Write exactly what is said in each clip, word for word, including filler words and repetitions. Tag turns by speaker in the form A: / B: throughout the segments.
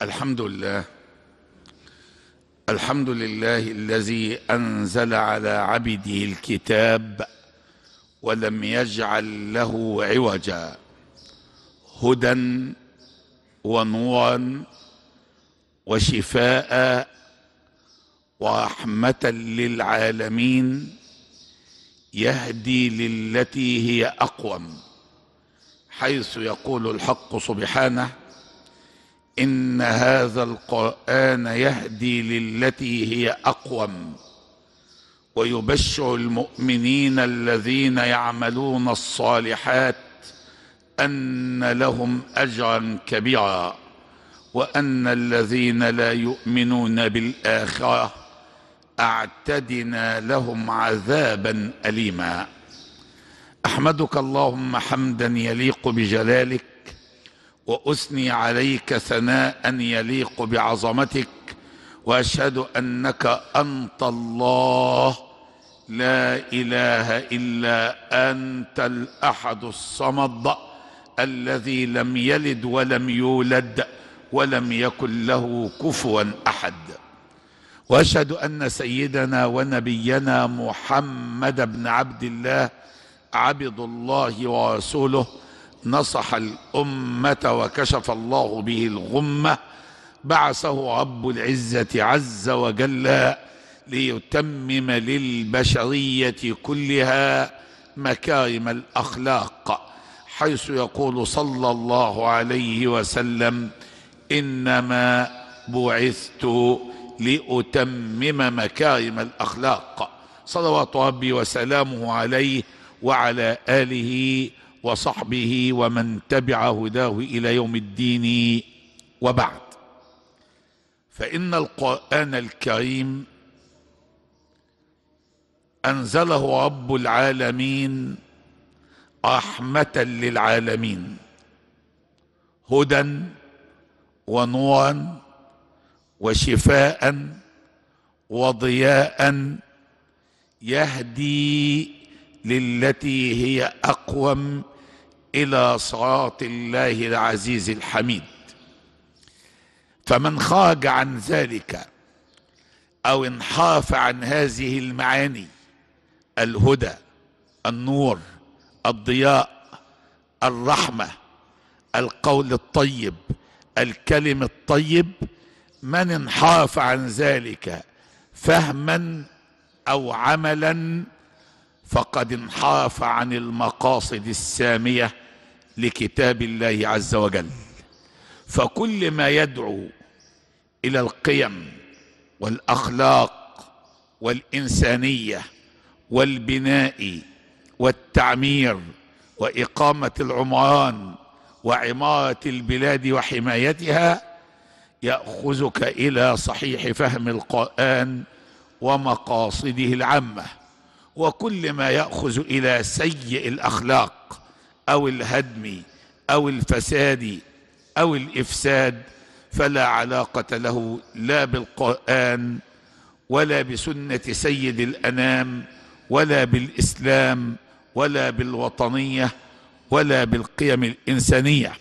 A: الحمد لله. الحمد لله الذي أنزل على عبده الكتاب ولم يجعل له عوجا، هدى ونورا وشفاء ورحمة للعالمين، يهدي للتي هي أقوم، حيث يقول الحق سبحانه: إن هذا القرآن يهدي للتي هي أقوم ويبشر المؤمنين الذين يعملون الصالحات أن لهم أجرا كبيرا، وأن الذين لا يؤمنون بالآخرة أعتدنا لهم عذابا أليما. أحمدك اللهم حمدا يليق بجلالك، وأثني عليك ثناء يليق بعظمتك، وأشهد أنك أنت الله لا إله إلا أنت الأحد الصمد الذي لم يلد ولم يولد ولم يكن له كفوا أحد. وأشهد أن سيدنا ونبينا محمد بن عبد الله عبد الله ورسوله، نصح الأمة وكشف الله به الغمة، بعثه رب العزة عز وجل ليتمم للبشرية كلها مكارم الأخلاق، حيث يقول صلى الله عليه وسلم: إنما بعثت لأتمم مكارم الأخلاق. صلوات ربي وسلامه عليه وعلى آله وصحبه ومن تبع هداه إلى يوم الدين، وبعد. فإن القرآن الكريم أنزله رب العالمين رحمة للعالمين، هدى ونورا وشفاء وضياء، يهدي للتي هي أقوم إلى صراط الله العزيز الحميد. فمن خرج عن ذلك أو انحاف عن هذه المعاني، الهدى، النور، الضياء، الرحمة، القول الطيب، الكلم الطيب، من انحاف عن ذلك فهما أو عملا فقد انحاف عن المقاصد السامية لكتاب الله عز وجل. فكل ما يدعو إلى القيم والأخلاق والإنسانية والبناء والتعمير وإقامة العمران وعمارة البلاد وحمايتها يأخذك إلى صحيح فهم القرآن ومقاصده العامة. وكل ما يأخذ إلى سيء الأخلاق أو الهدم أو الفساد أو الإفساد فلا علاقة له لا بالقرآن ولا بسنة سيد الأنام ولا بالإسلام ولا بالوطنية ولا بالقيم الإنسانية.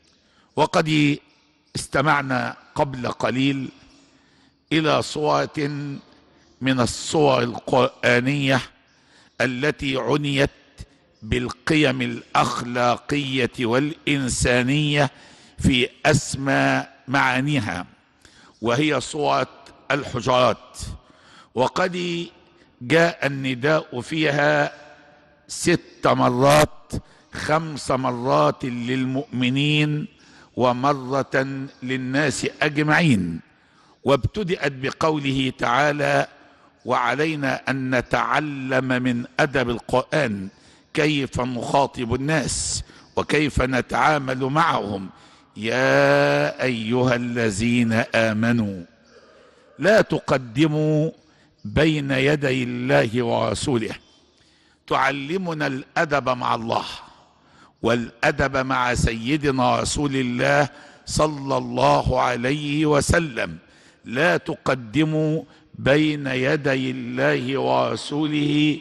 A: وقد استمعنا قبل قليل إلى صورة من الصور القرآنية التي عنيت بالقيم الأخلاقية والإنسانية في أسمى معانيها، وهي صورة الحجرات. وقد جاء النداء فيها ست مرات، خمس مرات للمؤمنين ومرة للناس أجمعين. وابتدأت بقوله تعالى: وعلينا أن نتعلم من أدب القرآن كيف نخاطب الناس وكيف نتعامل معهم. يا أيها الذين آمنوا لا تقدموا بين يدي الله ورسوله. تعلمنا الأدب مع الله والأدب مع سيدنا رسول الله صلى الله عليه وسلم. لا تقدموا بين يدي الله ورسوله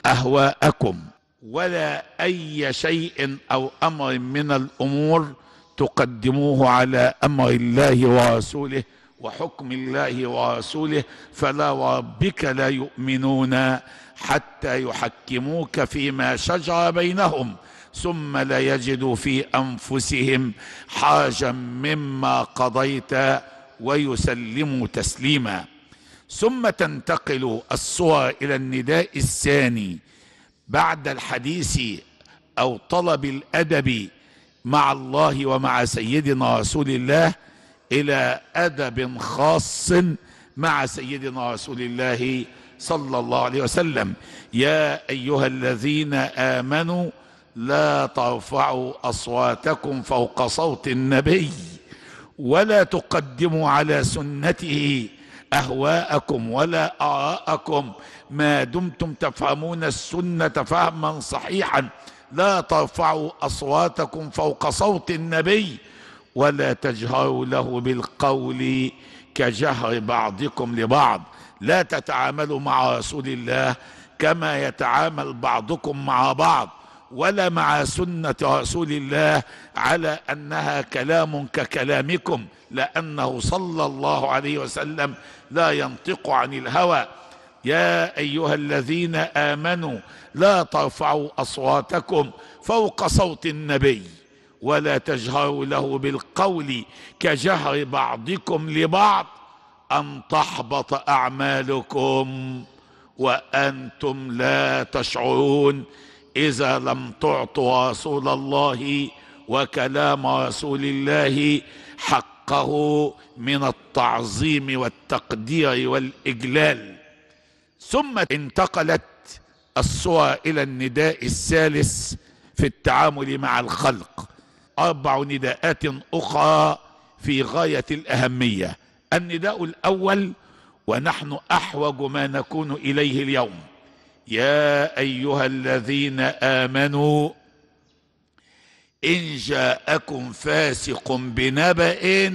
A: أهواءكم ولا أي شيء أو أمر من الأمور تقدموه على أمر الله ورسوله وحكم الله ورسوله، فلا وربك لا يؤمنون حتى يحكموك فيما شجر بينهم ثم لا يجدوا في أنفسهم حاجة مما قضيت ويسلموا تسليما. ثم تنتقل الصور إلى النداء الثاني بعد الحديث أو طلب الأدب مع الله ومع سيدنا رسول الله إلى أدب خاص مع سيدنا رسول الله صلى الله عليه وسلم. يا أيها الذين آمنوا لا ترفعوا أصواتكم فوق صوت النبي ولا تقدموا على سنته أهواءكم ولا آراءكم ما دمتم تفهمون السنة فهما صحيحا. لا ترفعوا أصواتكم فوق صوت النبي ولا تجهروا له بالقول كجهر بعضكم لبعض. لا تتعاملوا مع رسول الله كما يتعامل بعضكم مع بعض، ولا مع سنة رسول الله على أنها كلام ككلامكم، لأنه صلى الله عليه وسلم لا ينطق عن الهوى. يا أيها الذين آمنوا لا ترفعوا أصواتكم فوق صوت النبي ولا تجهروا له بالقول كجهر بعضكم لبعض أن تحبط أعمالكم وأنتم لا تشعرون. إذا لم تعطوا رسول الله وكلام رسول الله حقه من التعظيم والتقدير والإجلال. ثم انتقلت الصور إلى النداء الثالث في التعامل مع الخلق، أربع نداءات أخرى في غاية الأهمية. النداء الأول ونحن أحوج ما نكون إليه اليوم: يا أيها الذين آمنوا إن جاءكم فاسق بنبأ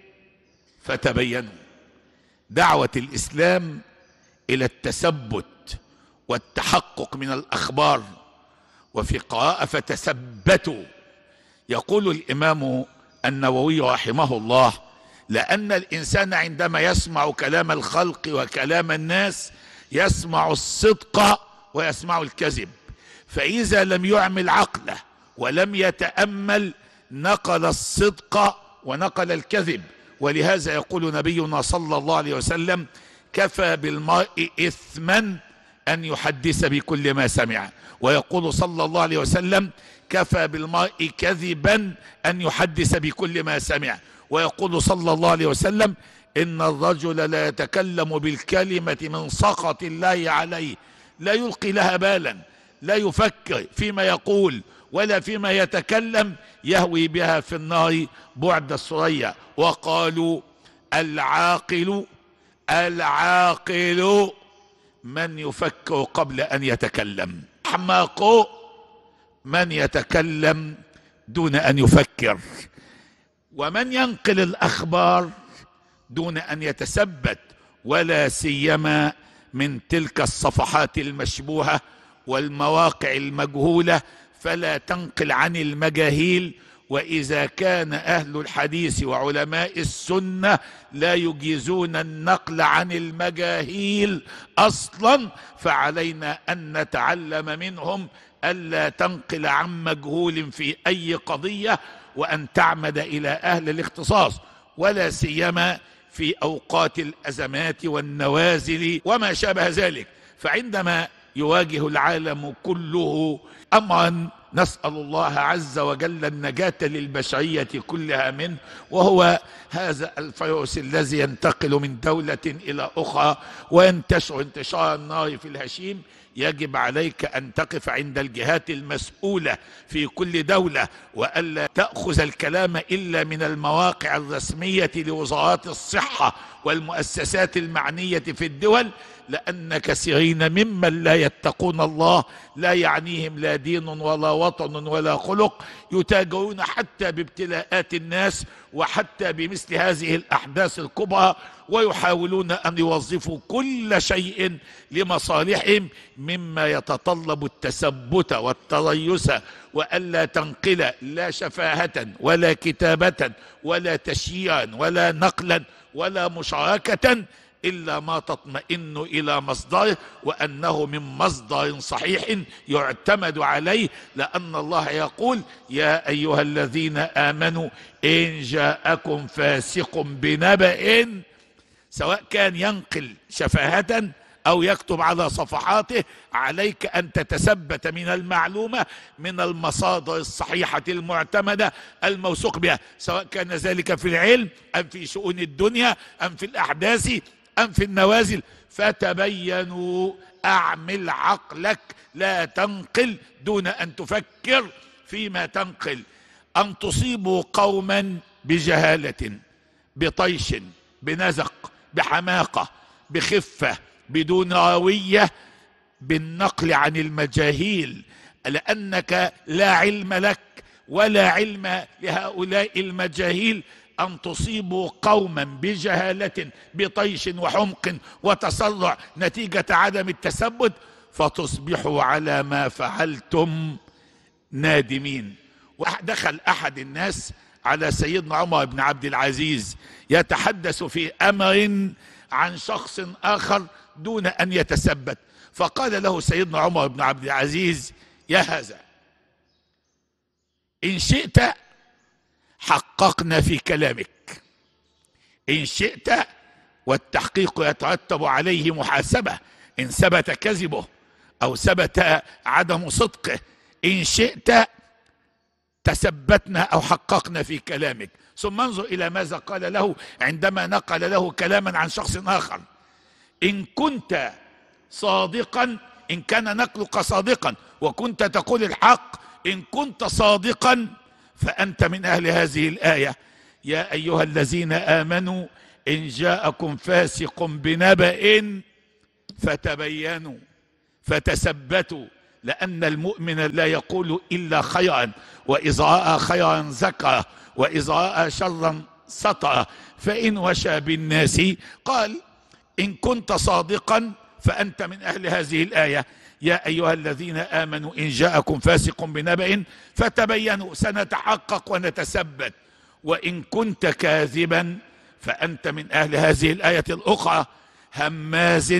A: فتبينوا. دعوة الإسلام إلى التثبت والتحقق من الأخبار، وفي قراءة فتثبتوا. يقول الإمام النووي رحمه الله: لأن الإنسان عندما يسمع كلام الخلق وكلام الناس يسمع الصدق ويسمع الكذب، فإذا لم يعمل عقله ولم يتأمل نقل الصدق ونقل الكذب. ولهذا يقول نبينا صلى الله عليه وسلم: كفى بالمرء إثما أن يحدث بكل ما سمع. ويقول صلى الله عليه وسلم: كفى بالمرء كذبا أن يحدث بكل ما سمع. ويقول صلى الله عليه وسلم: إن الرجل لا يتكلم بالكلمة من سخط الله عليه لا يلقي لها بالا، لا يفكر فيما يقول ولا فيما يتكلم، يهوي بها في النار بعد الثريا. وقالوا: العاقل العاقل من يفكر قبل أن يتكلم، أحمق من يتكلم دون أن يفكر، ومن ينقل الأخبار دون أن يتثبت، ولا سيما من تلك الصفحات المشبوهة والمواقع المجهولة، فلا تنقل عن المجاهيل. وإذا كان أهل الحديث وعلماء السنة لا يجيزون النقل عن المجاهيل أصلا، فعلينا أن نتعلم منهم ألا تنقل عن مجهول في أي قضية، وأن تعمد إلى أهل الاختصاص، ولا سيما في أوقات الأزمات والنوازل وما شابه ذلك. فعندما يواجه العالم كله أمرا نسأل الله عز وجل النجاة للبشرية كلها منه، وهو هذا الفيروس الذي ينتقل من دولة إلى أخرى وينتشر انتشار النار في الهشيم، يجب عليك أن تقف عند الجهات المسؤولة في كل دولة، وألا تأخذ الكلام إلا من المواقع الرسمية لوزارات الصحة والمؤسسات المعنية في الدول، لأن كثيرين ممن لا يتقون الله لا يعنيهم لا دين ولا وطن ولا خلق، يتاجرون حتى بابتلاءات الناس وحتى بمثل هذه الأحداث الكبرى، ويحاولون أن يوظفوا كل شيء لمصالحهم مما يتطلب التثبت والتريث، وألا تنقل لا شفاهة ولا كتابة ولا تشييعا ولا نقلا ولا مشاركة إلا ما تطمئن إلى مصدره، وأنه من مصدر صحيح يعتمد عليه، لأن الله يقول: يا أيها الذين آمنوا إن جاءكم فاسق بنبأ، سواء كان ينقل شفاهة أو يكتب على صفحاته، عليك أن تتثبت من المعلومة من المصادر الصحيحة المعتمدة الموثوق بها، سواء كان ذلك في العلم أم في شؤون الدنيا أم في الأحداث أم في النوازل. فتبينوا، أعمل عقلك، لا تنقل دون أن تفكر فيما تنقل. أن تصيبوا قوما بجهالة، بطيش، بنزق، بحماقة، بخفة، بدون روية، بالنقل عن المجاهيل، لأنك لا علم لك ولا علم لهؤلاء المجاهيل. أن تصيبوا قوما بجهالة، بطيش وحمق وتسرع نتيجة عدم التثبت، فتصبحوا على ما فعلتم نادمين. ودخل أحد الناس على سيدنا عمر بن عبد العزيز يتحدث في أمر عن شخص آخر دون أن يتثبت، فقال له سيدنا عمر بن عبد العزيز: يا هذا، إن شئت حققنا في كلامك، إن شئت، والتحقيق يترتب عليه محاسبة إن ثبت كذبه أو ثبت عدم صدقه، إن شئت تثبتنا أو حققنا في كلامك. ثم انظر إلى ماذا قال له عندما نقل له كلاما عن شخص آخر: إن كنت صادقا، إن كان نقلك صادقا وكنت تقول الحق، إن كنت صادقا فأنت من أهل هذه الآية: يا أيها الذين آمنوا إن جاءكم فاسق بنبأ فتبينوا فتثبتوا، لأن المؤمن لا يقول إلا خيرا، وإذا رأى خيرا ذكره، وإذا رأى شرا سطره، فإن وشى بالناس قال. إن كنت صادقا فأنت من أهل هذه الآية: يا أيها الذين آمنوا إن جاءكم فاسق بنبأ فتبينوا، سنتحقق ونتثبت. وإن كنت كاذبا فأنت من أهل هذه الآية الأخرى: هماز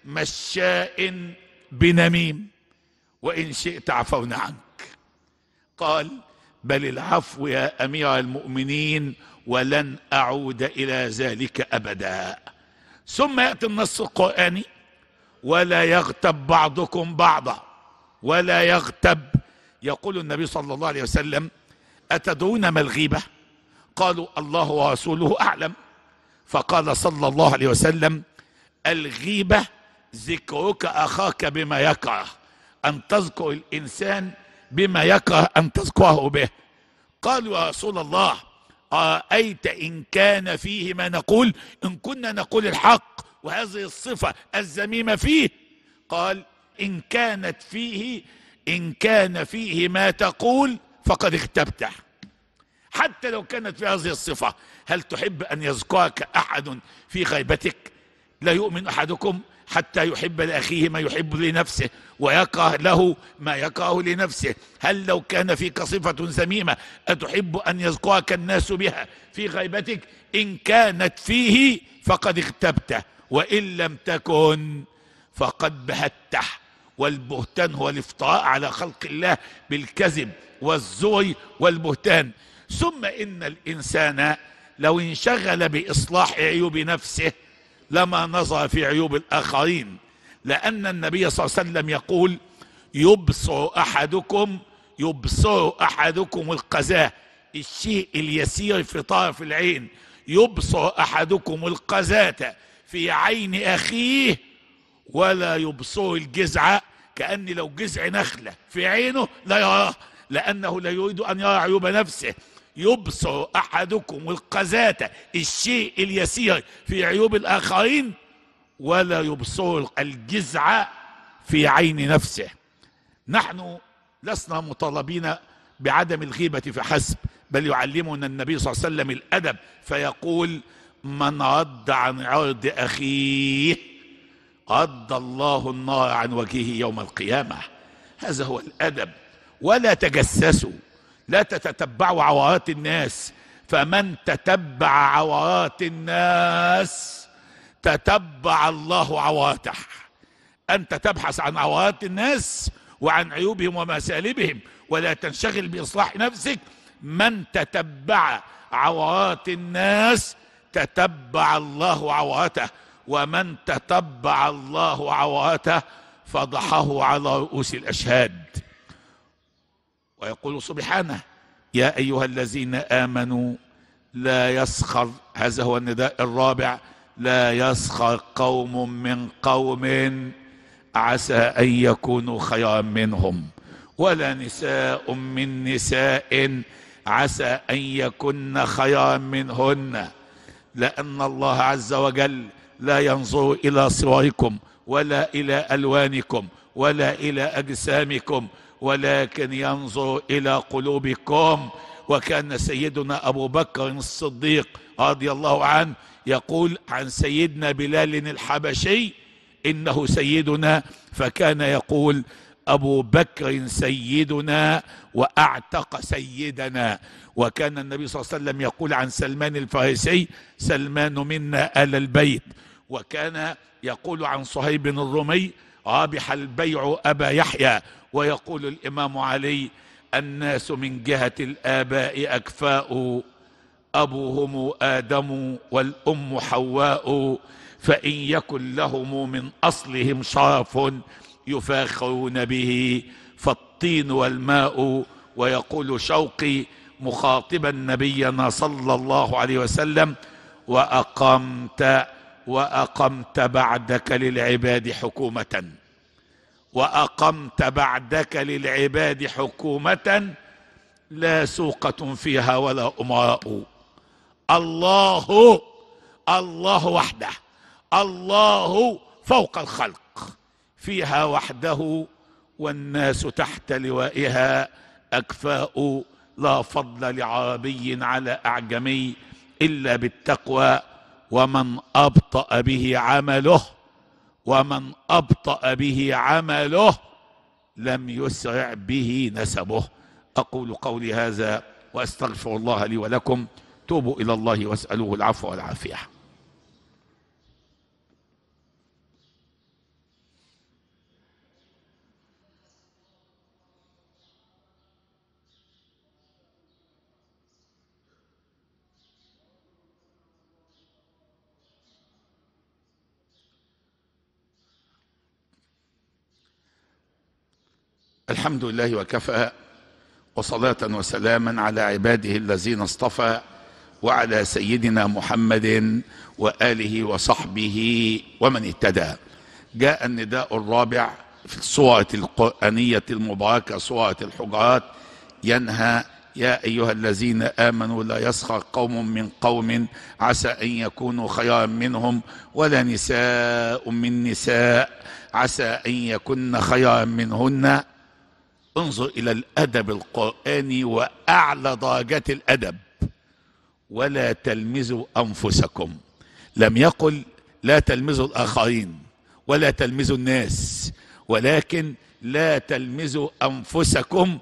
A: مشاء بنميم، وإن شئت عفونا عنك. قال: بل العفو يا أمير المؤمنين، ولن أعود إلى ذلك أبدا. ثم يأتي النص القرآني: ولا يغتب بعضكم بعضا، ولا يغتب. يقول النبي صلى الله عليه وسلم: أتدرون ما الغيبة؟ قالوا: الله ورسوله أعلم. فقال صلى الله عليه وسلم: الغيبة ذكرك أخاك بما يكره، أن تذكر الإنسان بما يكره أن تذكره به. قالوا: يا رسول الله، أرأيت إن كان فيه ما نقول، إن كنا نقول الحق وهذه الصفة الذميمة فيه؟ قال: إن كانت فيه إن كان فيه ما تقول فقد اغتبته. حتى لو كانت في هذه الصفة، هل تحب أن يذكرك أحد في غيبتك؟ لا يؤمن أحدكم حتى يحب لأخيه ما يحب لنفسه ويكره له ما يكره لنفسه. هل لو كان فيك صفة ذميمة أتحب أن يذكرك الناس بها في غيبتك؟ إن كانت فيه فقد اغتبته، وإن لم تكن فقد بهته. والبهتان هو الافتراء على خلق الله بالكذب والزور والبهتان. ثم إن الإنسان لو انشغل بإصلاح عيوب نفسه لما نظر في عيوب الآخرين، لأن النبي صلى الله عليه وسلم يقول: يبصر أحدكم يبصر أحدكم القذاة، الشيء اليسير في طرف العين، يبصر أحدكم القذاة في عين أخيه ولا يبصر الجزع، كأن لو جزع نخلة في عينه لا يراه، لأنه لا يريد أن يرى عيوب نفسه. يبصر أحدكم القذاة، الشيء اليسير في عيوب الآخرين، ولا يبصر الجزع في عين نفسه. نحن لسنا مطالبين بعدم الغيبة فحسب، بل يعلمنا النبي صلى الله عليه وسلم الأدب فيقول: من رد عن عرض أخيه رد الله النار عن وجهه يوم القيامة. هذا هو الأدب. ولا تجسسوا، لا تتتبعوا عورات الناس، فمن تتبع عورات الناس تتبع الله عورته. أنت تبحث عن عورات الناس وعن عيوبهم ومسالبهم ولا تنشغل بإصلاح نفسك. من تتبع عورات الناس تتبع الله عورته، ومن تتبع الله عورته فضحه على رؤوس الأشهاد. ويقول سبحانه: يا أيها الذين آمنوا لا يسخر، هذا هو النداء الرابع، لا يسخر قوم من قوم عسى أن يكونوا خيرا منهم، ولا نساء من نساء عسى أن يكن خيرا منهن، لأن الله عز وجل لا ينظر إلى صوركم ولا إلى ألوانكم ولا إلى أجسامكم، ولكن ينظر إلى قلوبكم. وكان سيدنا أبو بكر الصديق رضي الله عنه يقول عن سيدنا بلال الحبشي: إنه سيدنا، فكان يقول: أبو بكر سيدنا وأعتق سيدنا. وكان النبي صلى الله عليه وسلم يقول عن سلمان الفارسي: سلمان منا آل البيت. وكان يقول عن صهيب الرومي: رابح البيع أبا يحيى. ويقول الإمام علي: الناس من جهة الآباء أكفاء، أبوهم آدم والأم حواء، فإن يكن لهم من أصلهم شرف يفاخرون به فالطين والماء. ويقول شوقي مخاطبا نبينا صلى الله عليه وسلم: وأقمت وأقمت بعدك للعباد حكومة، وأقمت بعدك للعباد حكومة لا سوقة فيها ولا أمراء. الله الله وحده، الله فوق الخلق، فيها وحده والناس تحت لوائها أكفاء، لا فضل لعربي على أعجمي إلا بالتقوى، ومن أبطأ به عمله ومن أبطأ به عمله لم يسرع به نسبه. أقول قولي هذا وأستغفر الله لي ولكم. توبوا إلى الله واسألوه العفو والعافية. الحمد لله وكفى، وصلاة وسلاما على عباده الذين اصطفى، وعلى سيدنا محمد وآله وصحبه ومن اهتدى. جاء النداء الرابع في السورة القرآنية المباركة سورة الحجرات، ينهى: يا أيها الذين آمنوا لا يسخر قوم من قوم عسى أن يكونوا خيرا منهم، ولا نساء من نساء عسى أن يكن خيرا منهن. انظر إلى الأدب القرآني وأعلى درجات الأدب: ولا تلمزوا أنفسكم. لم يقل لا تلمزوا الآخرين ولا تلمزوا الناس، ولكن لا تلمزوا أنفسكم،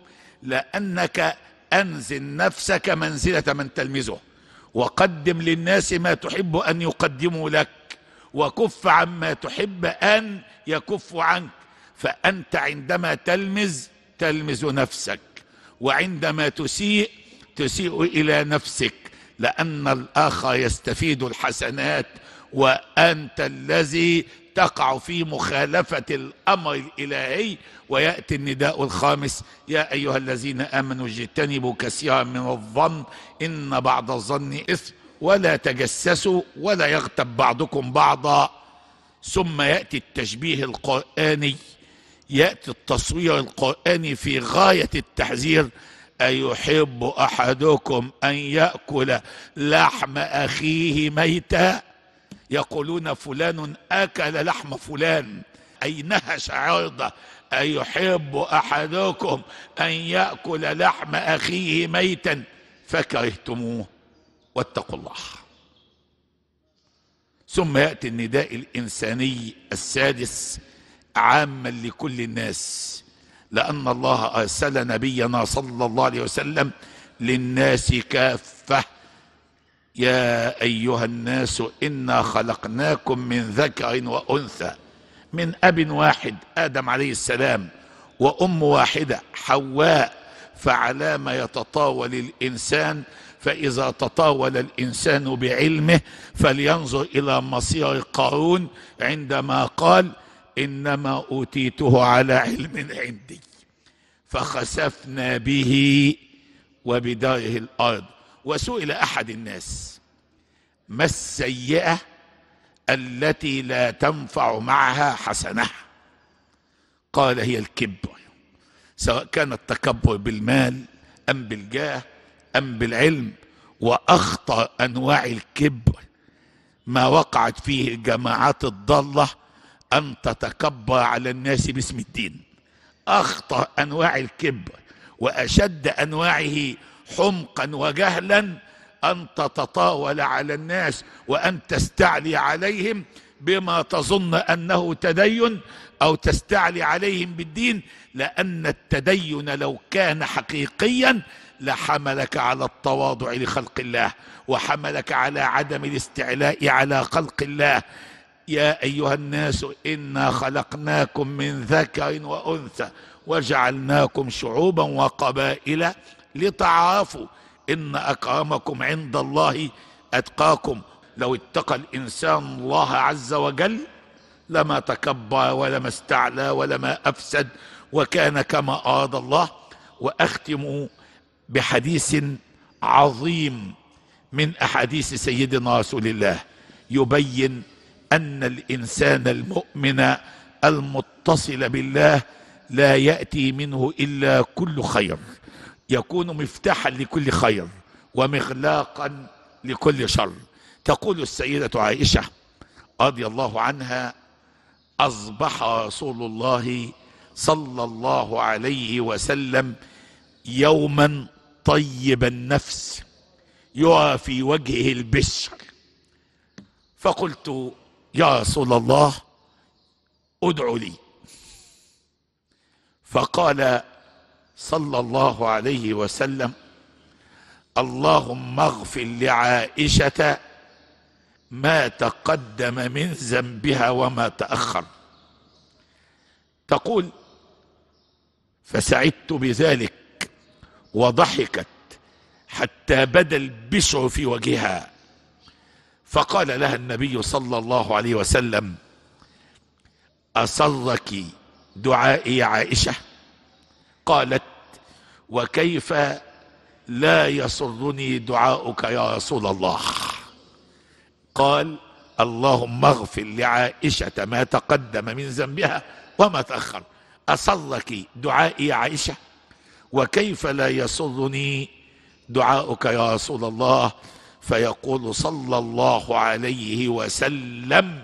A: لأنك أنزل نفسك منزلة من تلمزه، وقدم للناس ما تحب أن يقدموا لك، وكف عما تحب أن يكفوا عنك. فأنت عندما تلمز تلمز نفسك، وعندما تسيء تسيء إلى نفسك، لأن الآخر يستفيد الحسنات وأنت الذي تقع في مخالفة الأمر الإلهي. ويأتي النداء الخامس: يا أيها الذين آمنوا اجتنبوا كثيرا من الظن إن بعض الظن إثم، ولا تجسسوا ولا يغتب بعضكم بعضا. ثم يأتي التشبيه القرآني، يأتي التصوير القرآني في غاية التحذير: أيحب أحدكم أن يأكل لحم أخيه ميتا؟ يقولون فلان أكل لحم فلان، أي نهش عرضه. أيحب أحدكم أن يأكل لحم أخيه ميتا فكرهتموه واتقوا الله. ثم يأتي النداء الإنساني السادس عاما لكل الناس، لأن الله أرسل نبينا صلى الله عليه وسلم للناس كافة. يا أيها الناس إنا خلقناكم من ذكر وأنثى، من أب واحد آدم عليه السلام وأم واحدة حواء، فعلى ما يتطاول الإنسان؟ فإذا تطاول الإنسان بعلمه فلينظر إلى مصير قارون عندما قال إنما أوتيته على علم عندي، فخسفنا به وبداره الأرض. وسئل أحد الناس ما السيئة التي لا تنفع معها حسنة؟ قال هي الكبر، سواء كان التكبر بالمال أم بالجاه أم بالعلم. وأخطر أنواع الكبر ما وقعت فيه الجماعات الضالة، أن تتكبر على الناس باسم الدين. أخطر أنواع الكبر وأشد أنواعه حمقا وجهلا أن تتطاول على الناس وأن تستعلي عليهم بما تظن أنه تدين، أو تستعلي عليهم بالدين، لأن التدين لو كان حقيقيا لحملك على التواضع لخلق الله، وحملك على عدم الاستعلاء على خلق الله. يا أيها الناس إنا خلقناكم من ذكر وأنثى وجعلناكم شعوبا وقبائل لتعارفوا إن أكرمكم عند الله أتقاكم. لو اتقى الإنسان الله عز وجل لما تكبر ولما استعلى ولما أفسد، وكان كما أراد الله. وأختم بحديث عظيم من أحاديث سيدنا رسول الله يبين أن الإنسان المؤمن المتصل بالله لا يأتي منه إلا كل خير، يكون مفتاحا لكل خير ومغلاقا لكل شر. تقول السيدة عائشة رضي الله عنها: أصبح رسول الله صلى الله عليه وسلم يوما طيب النفس يرى في وجهه البشر، فقلت يا رسول الله ادعو لي. فقال صلى الله عليه وسلم: اللهم اغفر لعائشة ما تقدم من ذنبها وما تأخر. تقول: فسعدت بذلك وضحكت حتى بدا البشر في وجهها، فقال لها النبي صلى الله عليه وسلم: أسرك دعائي يا عائشة؟ قالت: وكيف لا يسرني دعاؤك يا رسول الله؟ قال: اللهم اغفر لعائشة ما تقدم من ذنبها وما تأخر. أسرك دعائي يا عائشة؟ وكيف لا يسرني دعاؤك يا رسول الله؟ فيقول صلى الله عليه وسلم: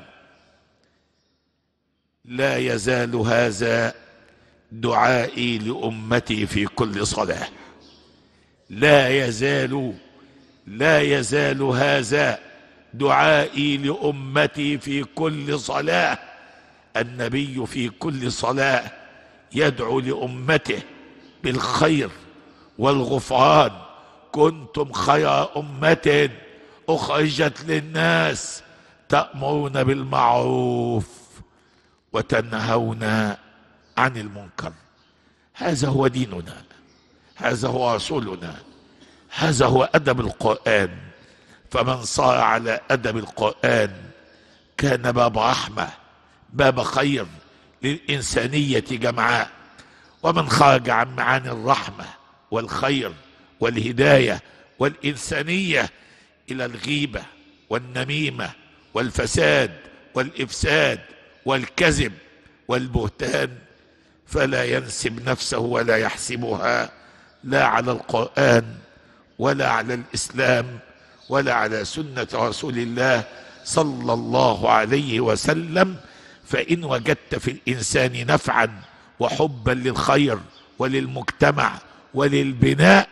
A: لا يزال هذا دعائي لأمتي في كل صلاة. لا يزال لا يزال هذا دعائي لأمتي في كل صلاة. النبي في كل صلاة يدعو لأمته بالخير والغفران: كنتم خير أمة أخرجت للناس تأمرون بالمعروف وتنهون عن المنكر. هذا هو ديننا، هذا هو رسولنا، هذا هو أدب القرآن. فمن صار على أدب القرآن كان باب رحمة، باب خير للإنسانية جمعاء. ومن خرج عن معاني الرحمة والخير والهداية والإنسانية إلى الغيبة والنميمة والفساد والإفساد والكذب والبهتان فلا ينسب نفسه ولا يحسبها لا على القرآن ولا على الإسلام ولا على سنة رسول الله صلى الله عليه وسلم. فإن وجدت في الإنسان نفعا وحبا للخير وللمجتمع وللبناء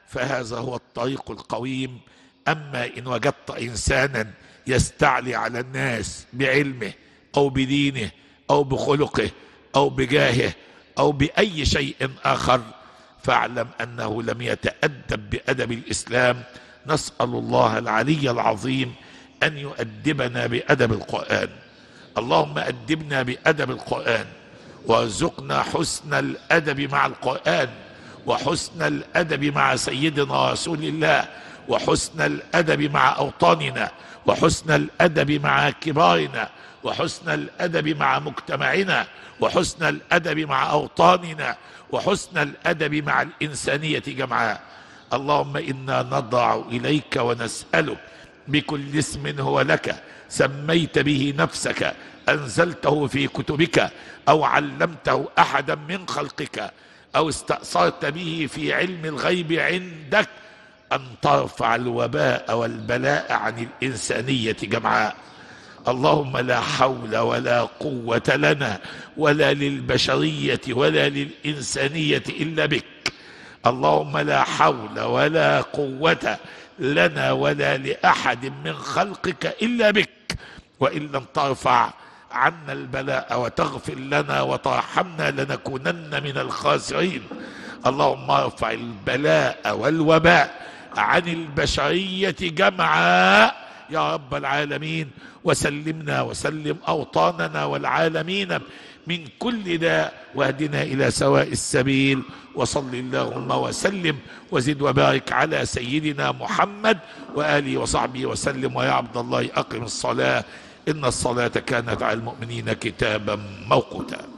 A: فهذا هو الطريق القويم. أما إن وجدت إنسانا يستعلي على الناس بعلمه أو بدينه أو بخلقه أو بجاهه أو بأي شيء آخر، فاعلم أنه لم يتأدب بأدب الإسلام. نسأل الله العلي العظيم أن يؤدبنا بأدب القرآن. اللهم أدبنا بأدب القرآن، وارزقنا حسن الأدب مع القرآن، وحسن الأدب مع سيدنا رسول الله، وحسن الأدب مع أوطاننا، وحسن الأدب مع كبارنا، وحسن الأدب مع مجتمعنا، وحسن الأدب مع أوطاننا، وحسن الأدب مع الإنسانية جمعاء. اللهم إنا نضع إليك ونسألك بكل اسم هو لك سميت به نفسك، أنزلته في كتبك، أو علمته أحدا من خلقك، أو استأثرت به في علم الغيب عندك، أن ترفع الوباء والبلاء عن الإنسانية جمعاء. اللهم لا حول ولا قوة لنا ولا للبشرية ولا للإنسانية إلا بك. اللهم لا حول ولا قوة لنا ولا لأحد من خلقك إلا بك. وإن لم ترفع عنا البلاء وتغفر لنا وترحمنا لنكونن من الخاسرين. اللهم ارفع البلاء والوباء عن البشرية جمعاء يا رب العالمين، وسلمنا وسلم أوطاننا والعالمين من كل داء، واهدنا إلى سواء السبيل. وصل اللهم وسلم وزد وبارك على سيدنا محمد وآله وصحبه وسلم. ويا عبد الله أقم الصلاة، إن الصلاة كانت على المؤمنين كتابا موقوتا.